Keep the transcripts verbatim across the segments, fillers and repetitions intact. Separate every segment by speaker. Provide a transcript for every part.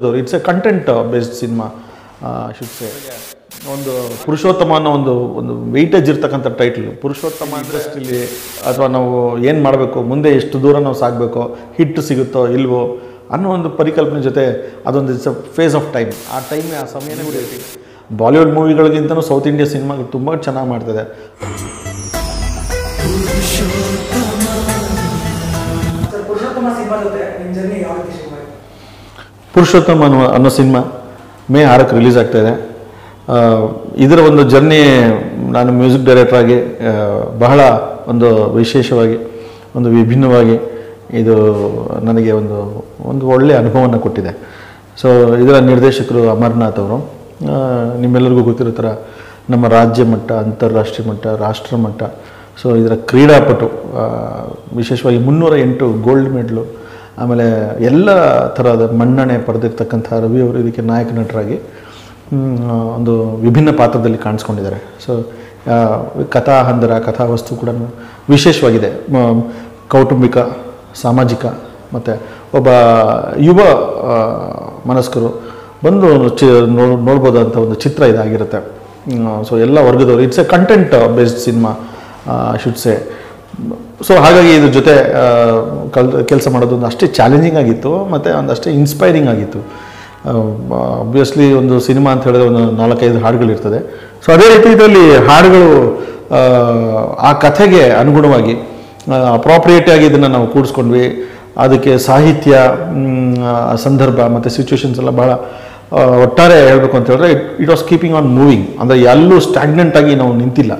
Speaker 1: It's a content based cinema should say. ಒಂದು ಪುರುಷೋತ್ತಮ ಅನ್ನೋ ಒಂದು ಒಂದು ವೆಯ್ಟೇಜ್ ಇರ್ತಕ್ಕಂಥ ಟೈಟ್ಲ್. ಪುರುಷೋತ್ತಮ ಇಂಡಸ್ಟ್ರಿಲಿ ಅಥವಾ ನಾವು ಏನು ಮಾಡಬೇಕು, ಮುಂದೆ ಎಷ್ಟು ದೂರ ನಾವು ಸಾಗಬೇಕೋ, ಹಿಟ್ ಸಿಗುತ್ತೋ ಇಲ್ವೋ ಅನ್ನೋ ಒಂದು ಪರಿಕಲ್ಪನೆ ಜೊತೆ ಅದೊಂದು it's a phase of time. ಆ ಟೈಮ್ ಆ ಸಮಯನೇ ಬಿಡೈತಿ. ಬಾಲಿವುಡ್ ಮೂವಿಗಳಿಗಿಂತಲೂ ಸೌತ್ ಇಂಡಿಯಾ ಸಿನಿಮಾಗಳು ತುಂಬ ಚೆನ್ನಾಗಿ ಮಾಡ್ತದೆ. ಪುರುಷೋತ್ತಮ ಅನ್ನೋ ಅನ್ನೋ ಸಿನಿಮಾ ಮೇ ಆರಕ್ಕೆ ರಿಲೀಸ್ ಆಗ್ತಾಯಿದೆ. ಇದರ ಒಂದು ಜರ್ನಿ ನಾನು ಮ್ಯೂಸಿಕ್ ಡೈರೆಕ್ಟ್ರಾಗಿ ಬಹಳ ಒಂದು ವಿಶೇಷವಾಗಿ, ಒಂದು ವಿಭಿನ್ನವಾಗಿ ಇದು ನನಗೆ ಒಂದು ಒಂದು ಒಳ್ಳೆಯ ಅನುಭವವನ್ನು ಕೊಟ್ಟಿದೆ. ಸೊ ಇದರ ನಿರ್ದೇಶಕರು ಅಮರನಾಥ್ ಅವರು. ನಿಮ್ಮೆಲ್ಲರಿಗೂ ಗೊತ್ತಿರೋ ಥರ ನಮ್ಮ ರಾಜ್ಯ ಮಟ್ಟ, ಅಂತಾರಾಷ್ಟ್ರೀಯ ಮಟ್ಟ, ರಾಷ್ಟ್ರ ಮಟ್ಟ, ಸೊ ಇದರ ಕ್ರೀಡಾಪಟು, ವಿಶೇಷವಾಗಿ ಮುನ್ನೂರ ಎಂಟು ಗೋಲ್ಡ್ ಮೆಡ್ಲು, ಆಮೇಲೆ ಎಲ್ಲ ಥರದ ಮನ್ನಣೆ ಪಡೆದಿರ್ತಕ್ಕಂಥ ರವಿ ಅವರು ಇದಕ್ಕೆ ನಾಯಕ ನಟರಾಗಿ ಒಂದು ವಿಭಿನ್ನ ಪಾತ್ರದಲ್ಲಿ ಕಾಣಿಸ್ಕೊಂಡಿದ್ದಾರೆ. ಸೊ ಕಥಾ ಹಂದರ ಕಥಾವಸ್ತು ಕೂಡ ವಿಶೇಷವಾಗಿದೆ. ಕೌಟುಂಬಿಕ, ಸಾಮಾಜಿಕ ಮತ್ತು ಒಬ್ಬ ಯುವ ಮನಸ್ಕರು ಬಂದು ಚಿ ನೋಡ್ಬೋದಂಥ ಒಂದು ಚಿತ್ರ ಇದಾಗಿರುತ್ತೆ. ಸೊ ಎಲ್ಲ ವರ್ಗದವರು, it's a content based cinema should say. So ಹಾಗಾಗಿ ಇದ್ರ ಜೊತೆ ಕಲ್ ಕೆಲಸ ಮಾಡೋದು ಒಂದು ಅಷ್ಟೇ ಚಾಲೆಂಜಿಂಗ್ ಆಗಿತ್ತು ಮತ್ತು ಒಂದಷ್ಟೇ ಇನ್ಸ್ಪೈರಿಂಗ್ ಆಗಿತ್ತು. ಆಬ್ವಿಯಸ್ಲಿ ಒಂದು ಸಿನಿಮಾ ಅಂತ ಹೇಳಿದ್ರೆ ಒಂದು ನಾಲ್ಕೈದು ಹಾಡುಗಳಿರ್ತದೆ. ಸೊ ಅದೇ ರೀತಿ ಇದರಲ್ಲಿ ಹಾಡುಗಳು ಆ ಕಥೆಗೆ ಅನುಗುಣವಾಗಿ ಅಪ್ರಾಪ್ರಿಯೇಟಾಗಿ ಇದನ್ನು ನಾವು ಕೂಡಿಸ್ಕೊಂಡ್ವಿ. ಅದಕ್ಕೆ ಸಾಹಿತ್ಯ, ಸಂದರ್ಭ ಮತ್ತು ಸಿಚುವೇಶನ್ಸ್ ಎಲ್ಲ ಭಾಳ ಒಟ್ಟಾರೆ ಹೇಳಬೇಕು ಅಂತ ಹೇಳಿದ್ರೆ it it was keeping on moving. ಅಂದರೆ ಎಲ್ಲೂ ಸ್ಟ್ಯಾಗ್ನೆಂಟಾಗಿ ನಾವು ನಿಂತಿಲ್ಲ.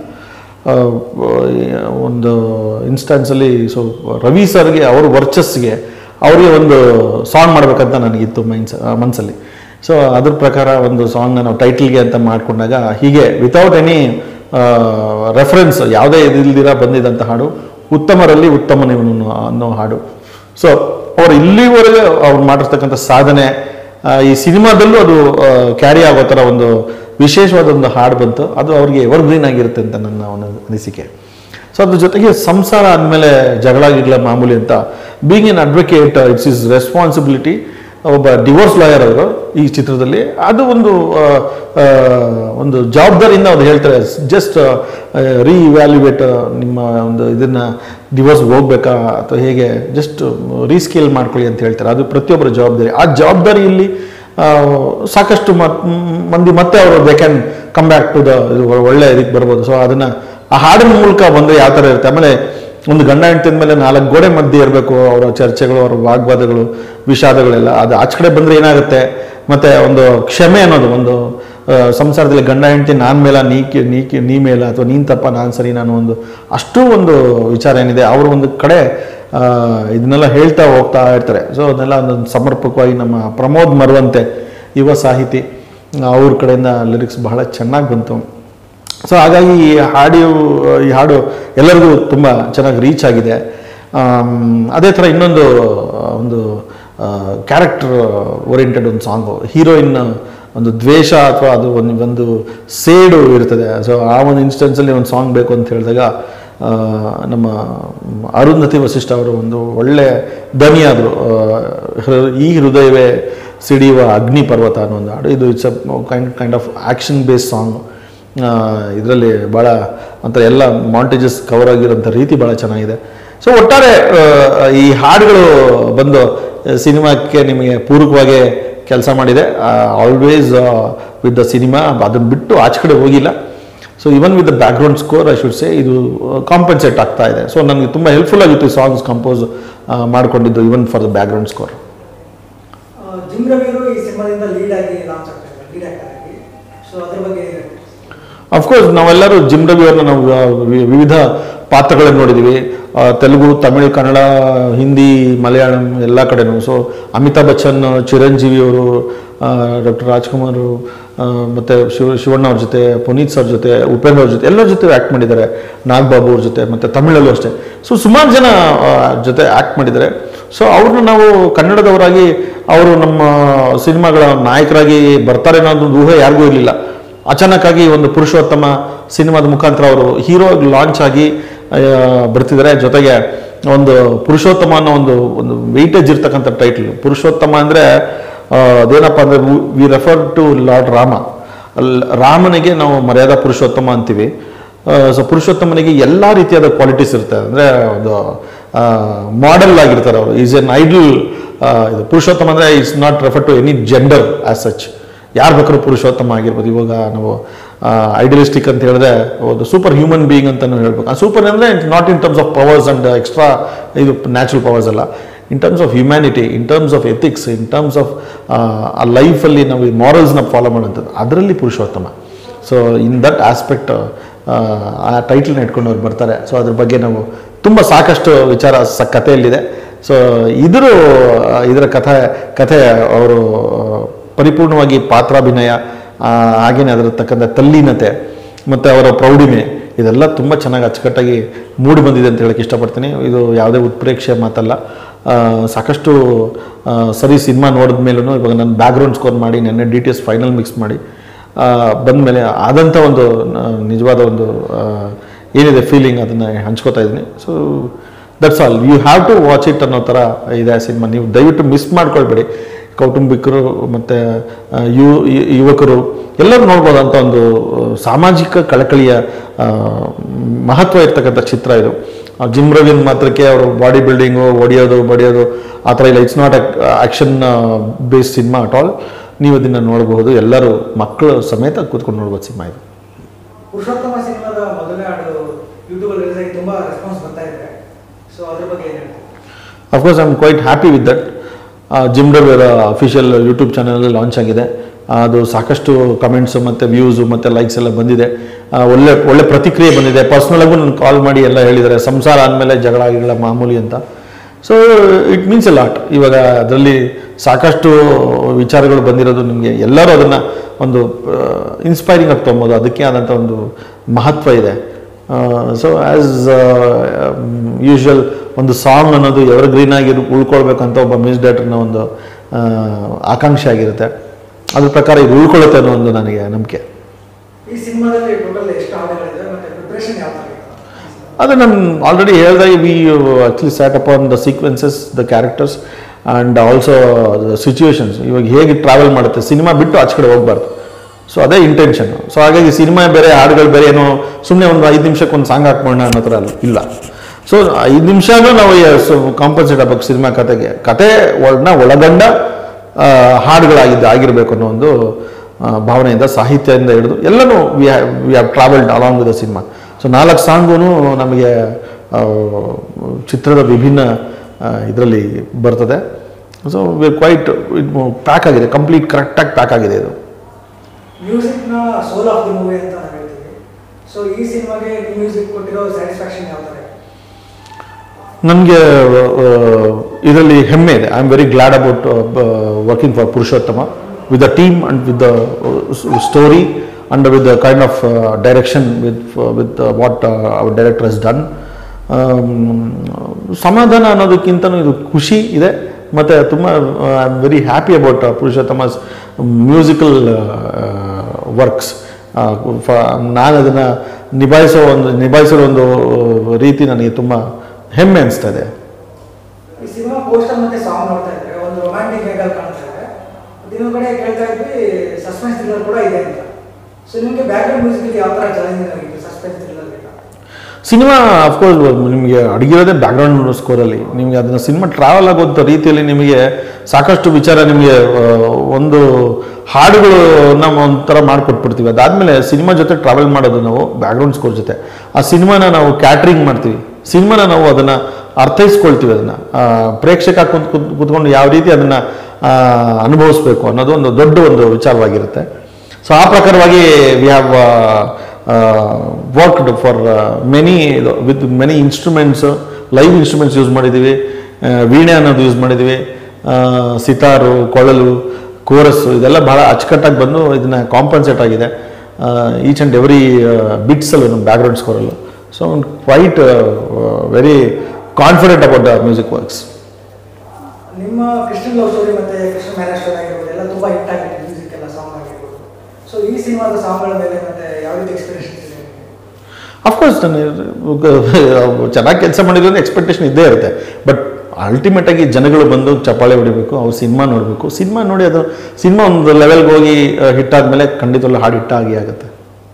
Speaker 1: ಒಂದು ಇನ್ಸ್ಟಾನ್ಸಲ್ಲಿ ಸೊ ರವಿ ಸರ್ಗೆ ಅವ್ರ ವರ್ಚಸ್ಸಿಗೆ ಅವ್ರಿಗೆ ಒಂದು ಸಾಂಗ್ ಮಾಡಬೇಕಂತ ನನಗಿತ್ತು ಮೈನ್ಸ್ ಮನಸ್ಸಲ್ಲಿ. ಸೊ ಅದ್ರ ಪ್ರಕಾರ ಒಂದು ಸಾಂಗ್ನ ನಾವು ಟೈಟಲ್ಗೆ ಅಂತ ಮಾಡಿಕೊಂಡಾಗ ಹೀಗೆ ವಿತೌಟ್ ಎನಿ ರೆಫರೆನ್ಸ್, ಯಾವುದೇ ಇದಿಲ್ದಿರ ಬಂದಿದ್ದಂಥ ಹಾಡು ಉತ್ತಮರಲ್ಲಿ ಉತ್ತಮನಿವನು ಅನ್ನೋ ಹಾಡು. ಸೊ ಅವ್ರು ಇಲ್ಲಿವರೆಗೆ ಅವ್ರು ಮಾಡಿರ್ತಕ್ಕಂಥ ಸಾಧನೆ ಈ ಸಿನಿಮಾದಲ್ಲೂ ಅದು ಕ್ಯಾರಿ ಆಗೋ ಥರ ಒಂದು ವಿಶೇಷವಾದ ಒಂದು ಹಾಡು ಬಂತು. ಅದು ಅವ್ರಿಗೆ ಎವರ್ಗ್ರೀನ್ ಆಗಿರುತ್ತೆ ಅಂತ ನನ್ನ ಒಂದು ಅನಿಸಿಕೆ. ಸೊ ಅದ್ರ ಜೊತೆಗೆ ಸಂಸಾರ ಅಂದಮೇಲೆ ಜಗಳ ಗಿಗಳ ಮಾಮೂಲಿ ಅಂತ, being an advocate it's is responsibility. ಒಬ್ಬ ಡಿವೋರ್ಸ್ ಲಾಯರ್ ಅವರು ಈ ಚಿತ್ರದಲ್ಲಿ ಅದು ಒಂದು ಒಂದು ಜವಾಬ್ದಾರಿಯಿಂದ ಅವ್ರು ಹೇಳ್ತಾರೆ, ಜಸ್ಟ್ ರೀ ಇವ್ಯಾಲ್ಯುವೇಟ್ ನಿಮ್ಮ ಒಂದು ಇದನ್ನು ಡಿವೋರ್ಸ್ಗೆ ಹೋಗ್ಬೇಕಾ ಅಥವಾ ಹೇಗೆ ಜಸ್ಟ್ ರೀಸ್ಕೇಲ್ ಮಾಡ್ಕೊಳ್ಳಿ ಅಂತ ಹೇಳ್ತಾರೆ. ಅದು ಪ್ರತಿಯೊಬ್ಬರ ಜವಾಬ್ದಾರಿ. ಆ ಜವಾಬ್ದಾರಿಯಲ್ಲಿ ಸಾಕಷ್ಟು ಮಂದಿ ಮತ್ತೆ ಅವರು they can come back to the ಒಳ್ಳೆ ಇದಕ್ಕೆ ಬರ್ಬೋದು. ಸೊ ಅದನ್ನು ಆ ಹಾಡಿನ ಮೂಲಕ ಬಂದರೆ ಯಾವ ಥರ ಇರುತ್ತೆ. ಆಮೇಲೆ ಒಂದು ಗಂಡ ಹೆಂಡತಿದ ಮೇಲೆ ನಾಲ್ಕು ಗೋಡೆ ಮಧ್ಯೆ ಇರಬೇಕು ಅವರ ಚರ್ಚೆಗಳು, ಅವರ ವಾಗ್ವಾದಗಳು, ವಿಷಾದಗಳೆಲ್ಲ. ಅದು ಆಚೆ ಕಡೆ ಬಂದರೆ ಏನಾಗುತ್ತೆ, ಮತ್ತು ಒಂದು ಕ್ಷಮೆ ಅನ್ನೋದು ಒಂದು ಸಂಸಾರದಲ್ಲಿ ಗಂಡ ಹೆಂಡತಿ ನಾನು ಮೇಲ ನೀ ನೀ ನೀ ಮೇಲ ಅಥವಾ ನೀನು ತಪ್ಪ ನಾನು ಸರಿ ನಾನು ಒಂದು ಅಷ್ಟೂ ಒಂದು ವಿಚಾರ ಏನಿದೆ ಅವರು ಒಂದು ಕಡೆ ಇದನ್ನೆಲ್ಲ ಹೇಳ್ತಾ ಹೋಗ್ತಾ ಇರ್ತಾರೆ. ಸೊ ಅದನ್ನೆಲ್ಲ ಒಂದು ಸಮರ್ಪಕವಾಗಿ ನಮ್ಮ ಪ್ರಮೋದ್ ಮರುವಂತೆ ಯುವ ಸಾಹಿತಿ ಅವ್ರ ಕಡೆಯಿಂದ ಲಿರಿಕ್ಸ್ ಬಹಳ ಚೆನ್ನಾಗಿ ಬಂತು. ಸೊ ಹಾಗಾಗಿ ಈ ಹಾಡು ಈ ಹಾಡು ಎಲ್ಲರಿಗೂ ತುಂಬ ಚೆನ್ನಾಗಿ ರೀಚ್ ಆಗಿದೆ. ಅದೇ ಥರ ಇನ್ನೊಂದು ಒಂದು ಕ್ಯಾರೆಕ್ಟರ್ ಓರಿಯೆಂಟೆಡ್ ಒಂದು ಸಾಂಗು, ಹೀರೋಯಿನ್ ಒಂದು ದ್ವೇಷ ಅಥವಾ ಅದು ಒಂದು ಒಂದು ಸೇಡು ಇರ್ತದೆ. ಸೊ ಆ ಒಂದು ಇನ್ಸ್ಟೆನ್ಸಲ್ಲಿ ಒಂದು ಸಾಂಗ್ ಬೇಕು ಅಂತ ಹೇಳಿದಾಗ ನಮ್ಮ ಅರುಂಧತಿ ವಸಿಷ್ಠ ಅವರು ಒಂದು ಒಳ್ಳೆ ದನಿಯಾದರು. ಈ ಹೃದಯವೇ ಸಿಡಿಯುವ ಅಗ್ನಿ ಪರ್ವತ ಅನ್ನೋ ಒಂದು ಹಾಡು. ಇದು it's a kind kind of action based song. ಇದರಲ್ಲಿ ಭಾಳ ಒಂಥರ ಎಲ್ಲ ಮಾಂಟೇಜಸ್ ಕವರ್ ಆಗಿರೋಂಥ ರೀತಿ ಭಾಳ ಚೆನ್ನಾಗಿದೆ. ಸೊ ಒಟ್ಟಾರೆ ಈ ಹಾಡುಗಳು ಬಂದು ಸಿನಿಮಾಕ್ಕೆ ನಿಮಗೆ ಪೂರಕವಾಗಿ ಕೆಲಸ ಮಾಡಿದೆ. ಆಲ್ವೇಸ್ ವಿತ್ ದ ಸಿನಿಮಾ ಅದನ್ನು ಬಿಟ್ಟು ಆಚೆ ಕಡೆ ಹೋಗಿಲ್ಲ. So even with the background score I should say ಇದು ಕಾಂಪನ್ಸೇಟ್ ಆಗ್ತಾ ಇದೆ. ಸೊ ನನಗೆ ತುಂಬ ಹೆಲ್ಪ್ಫುಲ್ ಆಗಿತ್ತು ಈ ಸಾಂಗ್ಸ್ ಕಂಪೋಸ್ ಮಾಡಿಕೊಂಡಿದ್ದು even for the background score. Of course ನಾವೆಲ್ಲರೂ ಜಿಮ್ ರವಿ ಅವ್ರನ್ನ ನಾವು ವಿವಿಧ ಪಾತ್ರಗಳನ್ನು ನೋಡಿದ್ದೀವಿ. ತೆಲುಗು, ತಮಿಳು, ಕನ್ನಡ, ಹಿಂದಿ, ಮಲಯಾಳಂ ಎಲ್ಲ ಕಡೆನೂ. ಸೊ ಅಮಿತಾಬ್ ಬಚ್ಚನ್, ಚಿರಂಜೀವಿ ಅವರು, ಡಾಕ್ಟರ್ ರಾಜ್ಕುಮಾರ್ ಮತ್ತು ಶಿವ ಶಿವಣ್ಣ ಅವ್ರ ಜೊತೆ, ಪುನೀತ್ ಸರ್ ಜೊತೆ, ಉಪೇಂದ್ರ ಅವ್ರ ಜೊತೆ ಎಲ್ಲರ ಜೊತೆ ಆ್ಯಕ್ಟ್ ಮಾಡಿದ್ದಾರೆ. ನಾಗಬಾಬು ಅವ್ರ ಜೊತೆ ಮತ್ತು ತಮಿಳಲ್ಲೂ ಅಷ್ಟೇ. ಸೊ ಸುಮಾರು ಜನ ಜೊತೆ ಆ್ಯಕ್ಟ್ ಮಾಡಿದ್ದಾರೆ. ಸೊ ಅವ್ರನ್ನ ನಾವು ಕನ್ನಡದವರಾಗಿ ಅವರು ನಮ್ಮ ಸಿನಿಮಾಗಳ ನಾಯಕರಾಗಿ ಬರ್ತಾರೆ ಅನ್ನೋದೊಂದು ಊಹೆ ಯಾರಿಗೂ ಇರಲಿಲ್ಲ. ಅಚಾನಕ್ಕಾಗಿ ಒಂದು ಪುರುಷೋತ್ತಮ ಸಿನಿಮಾದ ಮುಖಾಂತರ ಅವರು ಹೀರೋ ಲಾಂಚ್ ಆಗಿ ಬರ್ತಿದ್ದಾರೆ. ಜೊತೆಗೆ ಒಂದು ಪುರುಷೋತ್ತಮ ಅನ್ನೋ ಒಂದು ಒಂದು ವೆಯ್ಟೇಜ್ ಇರ್ತಕ್ಕಂಥ ಟೈಟ್ಲ್. ಪುರುಷೋತ್ತಮ ಅಂದರೆ ಅದೇನಪ್ಪ ಅಂದರೆ we refer to Lord Rama. ರಾಮನಿಗೆ ನಾವು ಮರ್ಯಾದಾ ಪುರುಷೋತ್ತಮ ಅಂತೀವಿ. ಸೊ ಪುರುಷೋತ್ತಮನಿಗೆ ಎಲ್ಲ ರೀತಿಯಾದ ಕ್ವಾಲಿಟೀಸ್ ಇರುತ್ತೆ. ಅಂದರೆ ಒಂದು ಮಾಡೆಲ್ ಆಗಿರ್ತಾರೆ ಅವರು. Is an idol. ಇದು ಪುರುಷೋತ್ತಮ ಅಂದರೆ it's not refer to any gender as such. ಯಾರು ಬೇಕಾದ್ರೂ ಪುರುಷೋತ್ತಮ ಆಗಿರ್ಬೋದು. ಇವಾಗ ನಾವು ಐಡಿಯಲಿಸ್ಟಿಕ್ ಅಂತ ಹೇಳಿದ್ರೆ ಒಂದು ಸೂಪರ್ ಹ್ಯೂಮನ್ ಬೀಯಿಂಗ್ ಅಂತಲೂ ಹೇಳ್ಬೇಕು. ಆ ಸೂಪರ್ ಅಂದರೆ not in terms of powers and extra ಇದು ನ್ಯಾಚುರಲ್ ಪವರ್ಸ್ ಅಲ್ಲ, in terms of humanity, in terms of ethics, in terms of ಆ ಲೈಫಲ್ಲಿ ನಾವು ಈ ಮಾರಲ್ಸ್ನ ಫಾಲೋ ಮಾಡೋಂಥದ್ದು, ಅದರಲ್ಲಿ Purushottama. So in that aspect ಆ ಟೈಟಲ್ನ ಇಟ್ಕೊಂಡು ಅವ್ರು ಬರ್ತಾರೆ. ಸೊ ಅದ್ರ ಬಗ್ಗೆ ನಾವು ತುಂಬ ಸಾಕಷ್ಟು ವಿಚಾರ ಸ ಕಥೆಯಲ್ಲಿದೆ. ಸೊ ಇದ್ರ ಇದರ ಕಥೆ ಕಥೆ ಅವರು ಪರಿಪೂರ್ಣವಾಗಿ ಪಾತ್ರಾಭಿನಯ, ಹಾಗೆಯೇ ಅದರ ತಕ್ಕಂಥ ತಲ್ಲೀನತೆ ಮತ್ತು ಅವರ ಪ್ರೌಢಿಮೆ, ಇದೆಲ್ಲ ತುಂಬ ಚೆನ್ನಾಗಿ ಅಚ್ಚುಕಟ್ಟಾಗಿ ಮೂಡಿ ಬಂದಿದೆ ಅಂತ ಹೇಳಕ್ಕೆ ಇಷ್ಟಪಡ್ತೀನಿ. ಇದು ಯಾವುದೇ ಉತ್ಪ್ರೇಕ್ಷೆ ಮಾತಲ್ಲ. ಸಾಕಷ್ಟು ಸರಿ ಸಿನಿಮಾ ನೋಡಿದ ಮೇಲೂ ಇವಾಗ ನಾನು ಬ್ಯಾಕ್ಗ್ರೌಂಡ್ ಸ್ಕೋರ್ ಮಾಡಿ ನೆನ್ನೆ D T S final mix ಮಾಡಿ ಬಂದಮೇಲೆ ಆದಂಥ ಒಂದು ನಿಜವಾದ ಒಂದು ಏನಿದೆ ಫೀಲಿಂಗ್, ಅದನ್ನು ಹಂಚ್ಕೋತಾ ಇದ್ದೀನಿ. So that's all. You have to watch it ಅನ್ನೋ ಥರ ಇದೆ ಸಿನಿಮಾ. ನೀವು ದಯವಿಟ್ಟು ಮಿಸ್ ಮಾಡ್ಕೊಳ್ಬೇಡಿ. ಕೌಟುಂಬಿಕರು ಮತ್ತು ಯು ಯುವಕರು ಎಲ್ಲರೂ ನೋಡ್ಬೋದಂಥ ಒಂದು ಸಾಮಾಜಿಕ ಕಳಕಳಿಯ ಮಹತ್ವ ಇರ್ತಕ್ಕಂಥ ಚಿತ್ರ ಇದು. ಜಿಮ್ ರವಿನ್ ಮಾತ್ರಕ್ಕೆ ಅವರು ಬಾಡಿ ಬಿಲ್ಡಿಂಗು, ಹೊಡಿಯೋದು ಬಡಿಯೋದು ಆ ಥರ ಇಲ್ಲ. It's not action based cinema at all. ನೀವು ಅದನ್ನು ನೋಡಬಹುದು. ಎಲ್ಲರೂ ಮಕ್ಕಳು ಸಮೇತ ಕೂತ್ಕೊಂಡು ನೋಡ್ಬೋದು ಸಿನಿಮಾ ಇದು.
Speaker 2: ಪುರುಷೋತ್ತಮ ಸಿನಿಮಾದ ಮೊದಲನೇ ಹಾಡು ಯೂಟ್ಯೂಬಲ್ಲಿ ರಿಲೀಸ್ ಆಗಿ ತುಂಬ ರೆಸ್ಪಾನ್ಸ್ ಬರ್ತಾ ಇದೆ. ಸೊ ಅದ್ರ ಬಗ್ಗೆ ಏನು ಹೇಳ್ತೀವಿ?
Speaker 1: Of course I am quite happy with that. Gym ರವಿಯವರ ಅಫಿಷಿಯಲ್ ಯೂಟ್ಯೂಬ್ ಚಾನಲಲ್ಲಿ ಲಾಂಚ್ ಆಗಿದೆ. ಅದು ಸಾಕಷ್ಟು ಕಮೆಂಟ್ಸು ಮತ್ತು ವ್ಯೂಸು ಮತ್ತು ಲೈಕ್ಸ್ ಎಲ್ಲ ಬಂದಿದೆ. ಒಳ್ಳೆ ಒಳ್ಳೆ ಪ್ರತಿಕ್ರಿಯೆ ಬಂದಿದೆ. ಪರ್ಸ್ನಲಾಗೂ ನಾನು ಕಾಲ್ ಮಾಡಿ ಎಲ್ಲ ಹೇಳಿದ್ದಾರೆ, ಸಂಸಾರ ಆದಮೇಲೆ ಜಗಳ ಗಿಗಳ ಮಾಮೂಲಿ ಅಂತ. So it means a lot. ಇವಾಗ ಅದರಲ್ಲಿ ಸಾಕಷ್ಟು ವಿಚಾರಗಳು ಬಂದಿರೋದು ನಿಮಗೆ ಎಲ್ಲರೂ ಅದನ್ನು ಒಂದು ಇನ್ಸ್ಪೈರಿಂಗ್ ಆಗಿ ತೊಗೊಬೋದು. ಅದಕ್ಕೆ ಆದಂಥ ಒಂದು ಮಹತ್ವ ಇದೆ. ಸೊ ಆ್ಯಸ್ ಯೂಶ್ವಲ್ ಒಂದು ಸಾಂಗ್ ಅನ್ನೋದು ಎವರ್ ಗ್ರೀನ್ ಆಗಿ ಉಳ್ಕೊಳ್ಬೇಕಂತ ಒಬ್ಬ ಮ್ಯೂಸಿಕ್ ಡೈರೆಕ್ಟರ್ನ ಒಂದು ಆಕಾಂಕ್ಷೆ ಆಗಿರುತ್ತೆ. ಅದ್ರ ಪ್ರಕಾರ ಇದು ಉಳ್ಕೊಳ್ಳುತ್ತೆ ಅನ್ನೋ ಒಂದು ನನಗೆ ನಂಬಿಕೆ.
Speaker 2: ಈ ಸಿನಿಮಾದಲ್ಲಿ ಟೋಟಲ್ ಎಷ್ಟು ಹಾಡುಗಳಿದೆ ಮತ್ತು ಪ್ರಿಪರೇಷನ್ ಯಾವ ಥರ?
Speaker 1: ಅದು ನಾನು ಆಲ್ರೆಡಿ ಹೇಳಿದಾಗ we actually sat up on the sequences, the characters and also the situations. ಇವಾಗ ಹೇಗೆ ಟ್ರಾವೆಲ್ ಮಾಡುತ್ತೆ, ಸಿನಿಮಾ ಬಿಟ್ಟು ಆಚೆ ಕಡೆ ಹೋಗ್ಬಾರ್ದು. ಸೊ ಅದೇ ಇಂಟೆನ್ಷನ್. ಸೊ ಹಾಗಾಗಿ ಸಿನಿಮಾ ಬೇರೆ, ಹಾಡುಗಳು ಬೇರೆ, ಏನೋ ಸುಮ್ಮನೆ ಒಂದು ಐದು ನಿಮಿಷಕ್ಕೆ ಒಂದು ಸಾಂಗ್ ಹಾಕ್ಬೋಣ ಅನ್ನೋ ಥರ ಇಲ್ಲ. ಸೊ ಐದು ನಿಮಿಷನೂ ನಾವು ಕಾಂಪನ್ಸೇಟ್ ಆಗಬೇಕು ಸಿನಿಮಾ ಕತೆಗೆ. ಕತೆ ಒಳನ ಒಳಗಂಡ ಹಾಡುಗಳಾಗಿದ್ದು ಆಗಿರಬೇಕು ಅನ್ನೋ ಒಂದು ಭಾವನೆಯಿಂದ, ಸಾಹಿತ್ಯದಿಂದ ಹಿಡಿದು ಎಲ್ಲನೂ we have we have travelled along with the cinema. So ನಾಲ್ಕು ಸಾಂಗೂ ನಮಗೆ ಚಿತ್ರದ ವಿಭಿನ್ನ ಇದರಲ್ಲಿ ಬರ್ತದೆ. So we quite it pack ಆಗಿದೆ, ಕಂಪ್ಲೀಟ್ ಕರೆಕ್ಟಾಗಿ ಪ್ಯಾಕ್ ಆಗಿದೆ ಇದು.
Speaker 2: ಮ್ಯೂಸಿಕ್ನ ಸೋಲ್ ಆಫ್ ದಿ ಮೂವಿ ಅಂತ ನಾವು ಹೇಳ್ತೀವಿ. ಸೊ ಈ ಸಿನಿಮಾಗೆ ಮ್ಯೂಸಿಕ್ ಕೊಟ್ಟಿರೋ ಸ್ಯಾಟಿಸ್ಫ್ಯಾಕ್ಷನ್ ಯಾವ ಥರ?
Speaker 1: ನನಗೆ ಇದರಲ್ಲಿ ಹೆಮ್ಮೆ ಇದೆ. I am very glad about working for Purushottama with the team and with the story and with the kind of uh, direction with uh, with uh, what uh, our director has done. ಸಮಾಧಾನ ಅನ್ನೋದಕ್ಕಿಂತನೂ ಇದು ಖುಷಿ ಇದೆ. ಮತ್ತು ತುಂಬ I am very happy about Purushottama's musical works. ನಾನು ಅದನ್ನು ನಿಭಾಯಿಸೋ ಒಂದು ನಿಭಾಯಿಸಿರೋ ಒಂದು ರೀತಿ ನನಗೆ ತುಂಬ ಹೆಮ್ಮೆ ಅನಿಸ್ತಾ ಇದೆ.
Speaker 2: ಈ ಸಿನಿಮಾ ಪೋಸ್ಟರ್ ಮತ್ತು ಸಾಂಗ್ ನೋಡ್ತಾ ಇದ್ದರೆ ಒಂದು ರೊಮ್ಯಾಂಟಿಕ್ ಆಂಗಲ್ ಕಾಣ್ತಾ ಇದೆ. ಇನ್ನೊಂದು ಕಡೆ ಕೇಳ್ತಾ ಇದ್ವಿ ಸಸ್ಪೆನ್ಸ್ ಥ್ರಿಲ್ಲರ್ ಕೂಡ ಇದೆ ಅಂತ. ಸೊ ನಿಮಗೆ ಬ್ಯಾಕ್ಗ್ರೌಂಡ್ ಮ್ಯೂಸಿಕ್ ಯಾವ ಥರ ಚಾಲೆಂಜಿಂಗ್ ಆಗಿದೆ ಸಸ್ಪೆನ್ಸ್ ಥ್ರಿಲ್ಲರ್?
Speaker 1: ಸಿನಿಮಾ ಅಫ್ಕೋರ್ಸ್ ನಿಮಗೆ ಅಡಗಿರೋದೇ ಬ್ಯಾಕ್ಗ್ರೌಂಡ್ ಸ್ಕೋರಲ್ಲಿ. ನಿಮಗೆ ಅದನ್ನು ಸಿನಿಮಾ ಟ್ರಾವೆಲ್ ಆಗೋಂಥ ರೀತಿಯಲ್ಲಿ ನಿಮಗೆ ಸಾಕಷ್ಟು ವಿಚಾರ, ನಿಮಗೆ ಒಂದು ಹಾಡುಗಳು ನಾವು ಒಂಥರ ಮಾಡಿಕೊಟ್ಬಿಡ್ತೀವಿ. ಅದಾದಮೇಲೆ ಸಿನಿಮಾ ಜೊತೆ ಟ್ರಾವೆಲ್ ಮಾಡೋದು ನಾವು ಬ್ಯಾಕ್ಗ್ರೌಂಡ್ ಸ್ಕೋರ್ ಜೊತೆ. ಆ ಸಿನಿಮಾನ ನಾವು ಕ್ಯಾಟ್ರಿಂಗ್ ಮಾಡ್ತೀವಿ, ಸಿನಿಮಾನ ನಾವು ಅದನ್ನು ಅರ್ಥೈಸ್ಕೊಳ್ತೀವಿ. ಅದನ್ನು ಪ್ರೇಕ್ಷಕ ಕುಂತ್ ಕೂತ್ಕೊಂಡು ಯಾವ ರೀತಿ ಅದನ್ನು ಅನುಭವಿಸ್ಬೇಕು ಅನ್ನೋದು ಒಂದು ದೊಡ್ಡ ಒಂದು ವಿಚಾರವಾಗಿರುತ್ತೆ. ಸೊ ಆ ಪ್ರಕಾರವಾಗಿ we have worked for many with many instruments, live instruments use ಮಾಡಿದ್ದೀವಿ, ವೀಣೆ ಅನ್ನೋದು ಯೂಸ್ ಮಾಡಿದ್ದೀವಿ, ಸಿತಾರು, ಕೊಳಲು, ಕೋರಸ್ಸು ಇದೆಲ್ಲ ಭಾಳ ಅಚ್ಚುಕಟ್ಟಾಗಿ ಬಂದು ಇದನ್ನು ಕಾಂಪನ್ಸೇಟ್ ಆಗಿದೆ ಈಚ್ ಆ್ಯಂಡ್ ಎವ್ರಿ ಬಿಟ್ಸಲ್ಲೂ ನಮ್ಮ ಬ್ಯಾಕ್ಗ್ರೌಂಡ್ ಸ್ಕೋರಲ್ಲೂ. So quite very confident about the music works.
Speaker 2: ನಿಮ್ಮ ಕೃಷ್ಣ ಲವ್ ಸ್ಟೋರಿ ಮತ್ತು ಕೃಷ್ಣ ಮ್ಯಾರೇಜ್ ಸ್ಟೋರಿ ಆಗಿರ್ಬೋದು ಎಲ್ಲ ತುಂಬ ಹಿಟ್ ಆಗಿದೆ, ಮ್ಯೂಸಿಕ್ ಎಲ್ಲ ಸಾಂಗ್ ಆಗಿರ್ಬೋದು. ಸೊ ಈ ಸಿನಿಮಾದ ಸಾಂಗ್ಗಳ ಮೇಲೆ ಮತ್ತೆ ಯಾವ ರೀತಿ ಎಕ್ಸ್ಪೆಕ್ಟೇಷನ್ ಇದೆ? ಅಫ್ಕೋರ್ಸ್
Speaker 1: ನಾನು ಚೆನ್ನಾಗಿ ಕೆಲಸ ಮಾಡಿದ್ರೆ ಎಕ್ಸ್ಪೆಕ್ಟೇಷನ್ ಇದ್ದೇ ಇರುತ್ತೆ. ಬಟ್ ಅಲ್ಟಿಮೇಟಾಗಿ ಜನಗಳು ಬಂದು ಚಪ್ಪಾಳೆ ಹೊಡಿಬೇಕು, ಅವ್ರು ಸಿನಿಮಾ ನೋಡಬೇಕು, ಸಿನಿಮಾ ನೋಡಿ ಅದು ಸಿನಿಮಾ ಒಂದು ಲೆವೆಲ್ಗೆ ಹೋಗಿ ಹಿಟ್ ಆದಮೇಲೆ ಖಂಡಿತವಲ್ಲ ಹಾಡು ಹಿಟ್ಟಾಗಿ ಆಗುತ್ತೆ.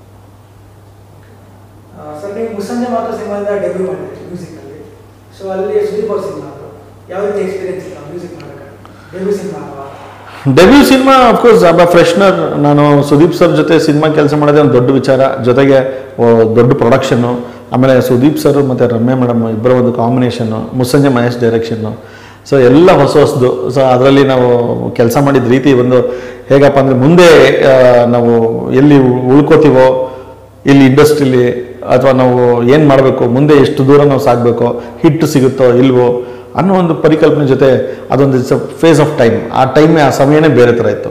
Speaker 2: ಸರ್ ನೀವು ಮುಸ್ಸಂಜೆ ಮಾತ್ರ ಸಿನಿಮಾದಿಂದ ಡೆಬ್ಯೂ ಮಾಡಿದ್ರಿ ಮ್ಯೂಸಿಕಲ್ಲಿ, ಸೊ ಅಲ್ಲಿ ಸುದೀಪ್ ಅವ್ರ ಸಿನಿಮಾ ಯಾವ ರೀತಿ ಎಕ್ಸ್ಪೀರಿಯನ್ಸ್ ಇಲ್ಲ ಮ್ಯೂಸಿಕ್ ಮಾಡೋಕ್ಕೆ? Debut cinema
Speaker 1: debut cinema of course ಅಬ್ಬ ಫ್ರೆಶ್ನರ್. ನಾನು ಸುದೀಪ್ ಸರ್ ಜೊತೆ ಸಿನಿಮಾ ಕೆಲಸ ಮಾಡೋದೇ ಒಂದು ದೊಡ್ಡ ವಿಚಾರ, ಜೊತೆಗೆ ದೊಡ್ಡ ಪ್ರೊಡಕ್ಷನ್ನು, ಆಮೇಲೆ ಸುದೀಪ್ ಸರ್ ಮತ್ತು ರಮ್ಯಾ ಮೇಡಮ್ ಇಬ್ಬರ ಒಂದು ಕಾಂಬಿನೇಷನ್ನು, ಮುಸ್ಸಂಜೆ ಮಹೇಶ್ ಡೈರೆಕ್ಷನ್ನು, ಸೊ ಎಲ್ಲ ಹೊಸ ಹೊಸದು. ಸೊ ಅದರಲ್ಲಿ ನಾವು ಕೆಲಸ ಮಾಡಿದ ರೀತಿ ಒಂದು ಹೇಗಪ್ಪ ಅಂದರೆ ಮುಂದೆ ನಾವು ಎಲ್ಲಿ ಉಳ್ಕೋತೀವೋ ಇಲ್ಲಿ ಇಂಡಸ್ಟ್ರೀಲಿ, ಅಥವಾ ನಾವು ಏನು ಮಾಡಬೇಕು, ಮುಂದೆ ಎಷ್ಟು ದೂರ ನಾವು ಸಾಗಬೇಕೋ, ಹಿಟ್ಟು ಸಿಗುತ್ತೋ ಇಲ್ವೋ ಅನ್ನೋ ಒಂದು ಪರಿಕಲ್ಪನೆ ಜೊತೆ ಅದೊಂದು it's a phase of time. ಆ ಟೈಮ್ ಆ ಸಮಯನೇ ಬೇರೆ ಥರ ಇತ್ತು.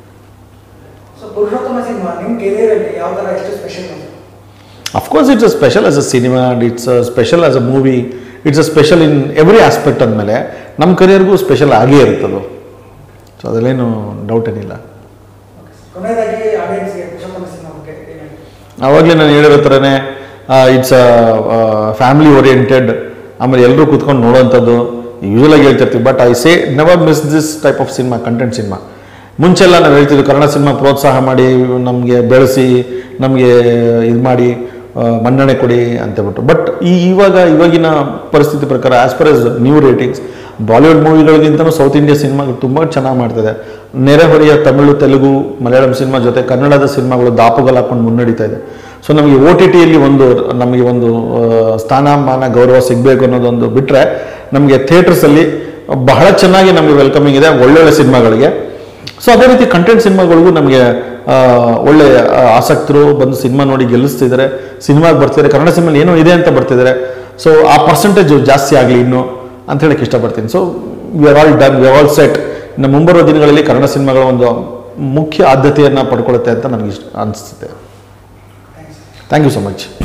Speaker 2: ಸೊ ಪುರುಷೋತ್ತಮ ಸಿನಿಮಾ ನಿಮ್ಮ ಕೆರಿಯರಲ್ಲಿ ಯಾವ ಥರ ಎಷ್ಟು special?
Speaker 1: Of course it's a special as a cinema, it's a special as a movie, it's a special in every aspect ಅಂದಮೇಲೆ ನಮ್ಮ ಕರಿಯರ್ಗೂ ಸ್ಪೆಷಲ್ ಆಗೇ ಇರ್ತದೆ. ಸೊ ಅದರಲ್ಲೇನು ಡೌಟ್ ಏನಿಲ್ಲ.
Speaker 2: ಕೊನೆಯದಾಗಿ ಆಡಿಯನ್ಸ್ಗೆ ಪುರುಷೋತ್ತಮ ಸಿನಿಮಾ ಬಗ್ಗೆ
Speaker 1: ಆವಾಗಲೇ ನಾನು ಹೇಳಿರೋ ಥರನೇ ಇಟ್ಸ್ ಅ ಫ್ಯಾಮಿಲಿ ಓರಿಯೆಂಟೆಡ್, ಆಮೇಲೆ ಎಲ್ಲರೂ ಕೂತ್ಕೊಂಡು ನೋಡೋವಂಥದ್ದು. ಯೂಶಲಾಗಿ ಹೇಳ್ತಿರ್ತೀವಿ, but I say never miss this type of cinema, content cinema. ಮುಂಚೆಲ್ಲ ನಾವು ಹೇಳ್ತಿದ್ವಿ ಕನ್ನಡ ಸಿನಿಮಾ ಪ್ರೋತ್ಸಾಹ ಮಾಡಿ, ನಮಗೆ ಬೆಳೆಸಿ, ನಮಗೆ ಇದು ಮಾಡಿ, ಮನ್ನಣೆ ಕೊಡಿ ಅಂತೇಳ್ಬಿಟ್ಟು. ಬಟ್ ಈ ಇವಾಗ ಇವಾಗಿನ ಪರಿಸ್ಥಿತಿ ಪ್ರಕಾರ as per as new ratings Bollywood ಮೂವಿಗಳಿಗಿಂತಲೂ ಸೌತ್ ಇಂಡಿಯಾ ಸಿನಿಮಾಗಳು ತುಂಬ ಚೆನ್ನಾಗಿ ಮಾಡ್ತಿದೆ. ನೆರೆಹೊರೆಯ ತಮಿಳು, ತೆಲುಗು, ಮಲಯಾಳಂ ಸಿನಿಮಾ ಜೊತೆ ಕನ್ನಡದ ಸಿನಿಮಾಗಳು ದಾಪುಗಳು ಹಾಕೊಂಡು ಮುನ್ನಡೀತಾ ಇದೆ. ಸೊ ನಮಗೆ ಓ ಟಿ ಟಿಯಲ್ಲಿ ಒಂದು ನಮಗೆ ಒಂದು ಸ್ಥಾನಮಾನ ಗೌರವ ಸಿಗಬೇಕು ಅನ್ನೋದೊಂದು ಬಿಟ್ಟರೆ, ನಮಗೆ ಥಿಯೇಟರ್ಸಲ್ಲಿ ಬಹಳ ಚೆನ್ನಾಗಿ ನಮಗೆ ವೆಲ್ಕಮಿಂಗ್ ಇದೆ ಒಳ್ಳೊಳ್ಳೆ ಸಿನಿಮಾಗಳಿಗೆ. ಸೊ ಅದೇ ರೀತಿ ಕಂಟೆಂಟ್ ಸಿನಿಮಾಗಳಿಗೂ ನಮಗೆ ಒಳ್ಳೆ ಆಸಕ್ತರು ಬಂದು ಸಿನಿಮಾ ನೋಡಿ ಗೆಲ್ಲಿಸ್ತಿದ್ದಾರೆ, ಸಿನಿಮಾಗೆ ಬರ್ತಿದ್ದಾರೆ, ಕನ್ನಡ ಸಿನಿಮಾ ಏನೋ ಇದೆ ಅಂತ ಬರ್ತಿದ್ದಾರೆ. ಸೊ ಆ ಪರ್ಸೆಂಟೇಜ್ ಜಾಸ್ತಿ ಆಗಲಿ ಇನ್ನು ಅಂತ ಹೇಳಕ್ಕೆ ಇಷ್ಟಪಡ್ತೀನಿ. So we are all done, we are all set. ಇನ್ನು ಮುಂಬರುವ ದಿನಗಳಲ್ಲಿ ಕನ್ನಡ ಸಿನಿಮಾಗಳ ಒಂದು ಮುಖ್ಯ ಆದ್ಯತೆಯನ್ನು ಪಡ್ಕೊಳ್ಳುತ್ತೆ ಅಂತ ನನಗೆ ಇಷ್ಟ ಅನಿಸುತ್ತೆ. Thank you so much.